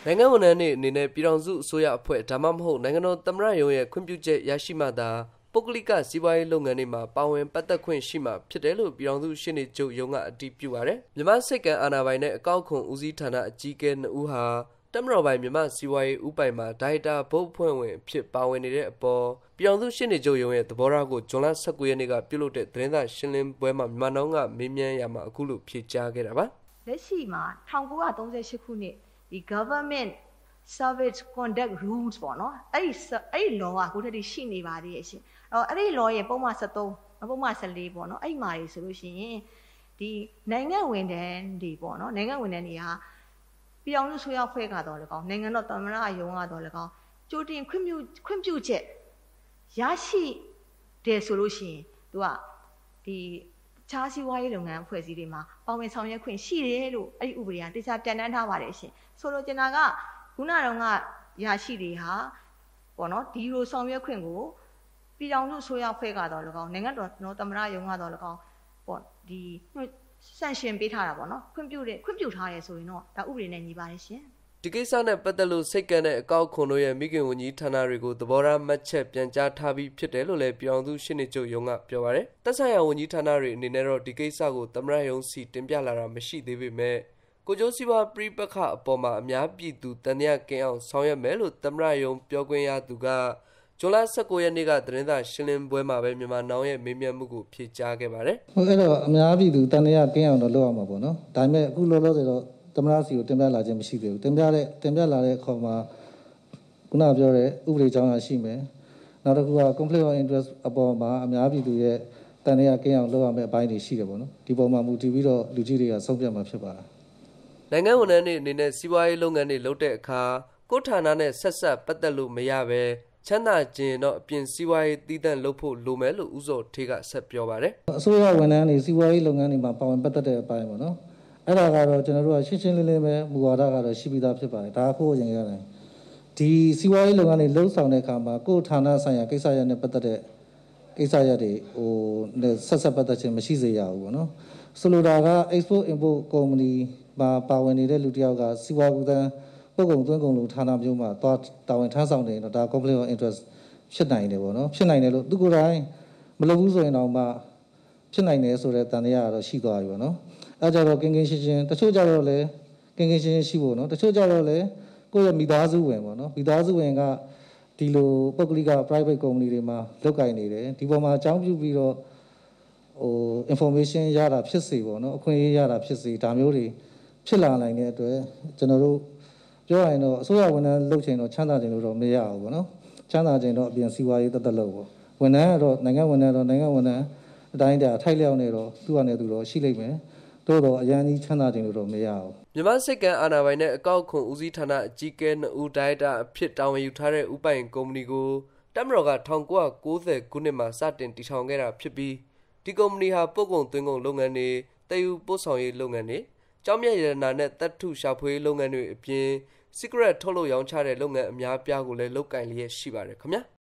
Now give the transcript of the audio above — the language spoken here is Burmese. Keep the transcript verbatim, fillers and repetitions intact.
နိုင်ငံဝန်ထမ်းတွေအနေနဲ့ပြည်ထောင်စုအစိုးရအဖွဲ့ဒါမှမဟုတ်နိုင်ငံတော်သမ္မတရုံးရဲ့ခွင့်ပြုချက်ရရှိမှသာပုဂ္ဂလိကစီးပွားရေးလုပ်ငန်းတွေမှာပါဝင်ပတ်သက်ခွင့်ရှိမှဖြစ်တယ်လို့ပြည်ထောင်စုရှင်းနေချုပ်ရုံးကအတည်ပြုပါတယ်။မြန်မာစိတ်ကံအာဏာပိုင်နဲ့အကောက်ခွန်ဦးစီးဌာနအကြီးအကဲနှစ်ဦးဟာတက်မတော်ပိုင်မြန်မာစီးပွားရေးဥပိုင်မှာဒါရိုက်တာဘုတ်ဖွဲ့ဝင်ဖြစ်ပါဝင်နေတဲ့အပေါ်ပြည်ထောင်စုရှင်းနေချုပ်ရုံးရဲ့သဘောထားကိုဇွန်လ၁၉ရက်နေ့ကပြုလုပ်တဲ့သတင်းစာရှင်းလင်းပွဲမှာမြန်မာနောင်ကမေးမြန်းရမှာအခုလိုဖြေကြားခဲ့တာပါ။လက်ရှိမှာ၁၉၃၈ခုနှစ်ဒီ government service conduct rules ပေါ့နော်အဲ့ဒီအဲ့ဒီ law ကခုတည်းရှိနေပါသေးရဲ့ရှင်အဲ့တော့အဲ့ဒီ law ရဲ့ပုံမှန်၁၃ပုံမှန်၁၄ပေါ့နော်အဲ့မှာတွေဆိုလို့ရှိရင်ဒီနိုင်ငံဝန်ထမ်းတွေပေါ့နော်နိုင်ငံဝန်ထမ်းတွေဟာပြည်အောင်စုဆိုရဖွဲ့ကတော့လည်းကောင်းနိုင်ငံတော်သမ္မတရုံးကတော့လည်းကောင်းကြိုတင်ခွင့်ပြုခွင့်ပြုချက်ရရှိတယ်ဆိုလို့ရှိရင်သူကဒီခြားစီးပွားရေးလုပ်ငန်းအဖွဲ့အစည်းတွေမှာပါဝင်ဆောင်ရွက်ခွင့်ရှိတယ်လို့အဲ့ဒီဥပဒေကတိကျပြဋ္ဌာန်းထားပါတယ်ရှင်ဆိုလိုချင်တာကခုနကတော့ကရရှိတွေဟာပေါ့နော်ဒီလိုဆောင်ရွက်ခွင့်ကိုပြည်ထောင်စုဆိုရဖွဲ့ကတော့လည်းကောင်းနိုင်ငံတော်သမ္မတရုံးကတော့လည်းကောင်းပေါ့ဒီဆန့်ရှင်ပေးထားတာပေါ့နော်ခွင့်ပြုတဲ့ခွင့်ပြုထားရဲဆိုရင်တော့ဒါဥပဒေနဲ့ညီပါတယ်ရှင်ဒီကိစ္စနဲ့ပတ်သက်လို့စိတ်ကံတဲ့အကောက်ခွန်တို့ရဲ့မိခင်ဝန်ကြီးဌာနတွေကိုသဘောထားမှတ်ချက်ပြန်ကြားထားပြီးဖြစ်တယ်လို့လည်းပြည်အောင်စုရှင်းနေချုပ်ရုံးကပြောပါရယ်တက်ဆိုင်ရာဝန်ကြီးဌာနတွေအနေနဲ့တော့ဒီကိစ္စကိုသမ္မတရုံးစီတင်ပြလာတာမရှိသေးပေမဲ့ကိုကျိုးစီပါပရိပခအပေါ်မှာအများပြည်သူတန်တရားကင်းအောင်ဆောင်ရွက်မယ်လို့သမ္မတရုံးပြောခွင့်ရသူကဇွန်လ၁၉ရက်နေ့ကသတင်းစာရှင်းလင်းပွဲမှာပဲမြန်မာနောင်ရဲ့မေးမြန်းမှုကိုဖြေကြားခဲ့ပါတယ်။ဟုတ်အဲ့တော့အများပြည်သူတန်တရားကင်းအောင်တော့လုပ်ရမှာပေါ့နော်။ဒါပေမဲ့အခုလောလောဆယ်တော့သမ္မတစီကိုတင်ပြလာခြင်းမရှိသေးဘူးတင်ပြတဲ့တင်ပြလာတဲ့အခါမှာခုနပြောတဲ့ဥပဒေကြောင်းရရှိမယ်နောက်တစ်ခုက conflict of interest အပေါ်မှာအများပြည်သူရဲ့တန်တရားကင်းအောင်လုပ်ရမယ့်အပိုင်းတွေရှိတယ်ပေါ့နော်ဒီပုံမှာမူတည်ပြီးတော့လူကြီးတွေကဆုံးဖြတ်မှာဖြစ်ပါတယ်နိုင်ငံဝန်ထမ်းတွေအနေနဲ့စီးပွားရေးလုပ်ငန်းတွေလုပ်တဲ့အခါကိုယ်ဌာနနဲ့ဆက်ဆက်ပတ်သက်လို့မရပဲချမ်းသာခြင်းတော့အပြင်စီးပွားရေးတည်တံ့လုပ်ဖို့လိုမယ်လို့ဦးစောထေးကဆက်ပြောပါတယ်အစိုးရဝန်ထမ်းတွေစီးပွားရေးလုပ်ငန်းတွေမှာပါဝင်ပတ်သက်တဲ့အပိုင်းပေါ့နော်အဲ့ဒါကတော့ကျွန်တော်တို့ကရှင်းရှင်းလင်းလင်းပဲမူဝါဒကတော့ရှိပြီးသားဖြစ်ပါတယ်ဒါအခုအရင်ရတယ်ဒီစီးပွားရေးလုပ်ငန်းတွေလှုပ်ဆောင်တဲ့အခါမှာကိုယ်ဌာနဆိုင်ရာကိစ္စရပ်နဲ့ပတ်သက်တဲ့ကိစ္စရပ်တွေဟိုဆက်ဆက်ပတ်သက်ခြင်းမရှိစေရဘူးပေါ့နော်ဆိုလိုတာက export import company မှာပါဝင်နေတဲ့လူတစ်ယောက်ကစီးပွားကူးသန်းပုဂ္ဂိုလ်သွင်းကုန်လူဌာနမျိုးမှာသွားတာဝန်ထမ်းဆောင်နေတော့ဒါ conflict of interest ဖြစ်နိုင်တယ်ပေါ့နော်ဖြစ်နိုင်တယ်လို့သူကိုယ်တိုင်မလုပ်ဘူးဆိုရင်တော့မှဖြစ်နိုင်တယ်ဆိုတဲ့တန်တရားကတော့ရှိသွားပြီပေါ့နော်အဲကြတော့ကင်းကင်းရှင်းရှင်းတချို့ကြတော့လေကင်းကင်းရှင်းရှင်းရှိဖို့နော်တချို့ကြတော့လေကိုယ့်ရဲ့မိသားစုဝင်ပေါ့နော်မိသားစုဝင်ကဒီလိုပုဂ္ဂလိက private company တွေမှာလုပ်ကိုင်နေတယ်ဒီပေါ်မှာအကြောင်းပြုပြီးတော့ဟို information ရတာဖြစ်စေပေါ့နော်အခွင့်အရေးရတာဖြစ်စေဒါမျိုးတွေဖြစ်လာနိုင်တဲ့အတွက်ကျွန်တော်တို့ပြောရရင်တော့အစိုးရဝန်ထမ်းလုပ်ချင်တော့ချမ်းသာခြင်းလို့တော့မရဘူးပေါ့နော်ချမ်းသာခြင်းတော့အပြင်စီးပွားရေးတက်တက်လို့ပေါ့ဝန်ထမ်းကတော့နိုင်ငံဝန်ထမ်းတော့နိုင်ငံဝန်ထမ်းအတိုင်းတာထိုက်လျောက်နေတော့သူ့အနေနဲ့သူတော့ရှိလိမ့်မယ်တိုးတော့အရန်ကြီးချမ်းသာခြင်းလို့တော့မရဘူးမြန်မာစိတ်ကံအာဏာပိုင်နဲ့အကောက်ခွန်ဦးစီးဌာနအကြီးအကဲနှစ်ဦးဒါရိုက်တာအဖြစ်တာဝန်ယူထားတဲ့ဥပိုင်ကုမ္ပဏီကိုတပ်မတော်က၁၉၉၀ခုနှစ်မှာစတင်တည်ထောင်ခဲ့တာဖြစ်ပြီးဒီကုမ္ပဏီဟာပို့ကုန်သွင်းကုန်လုပ်ငန်းတွေတည်ယူပို့ဆောင်ရေးလုပ်ငန်းတွေကျောက်မျက်ရတနာနဲ့တပ်ထုရှာဖွေရေးလုပ်ငန်းတွေအပြင် secret ထုတ်လုပ်ရောင်းချတဲ့လုပ်ငန်းအများပြားကိုလည်းလုပ်ကင်လျက်ရှိပါတယ်ခင်ဗျာ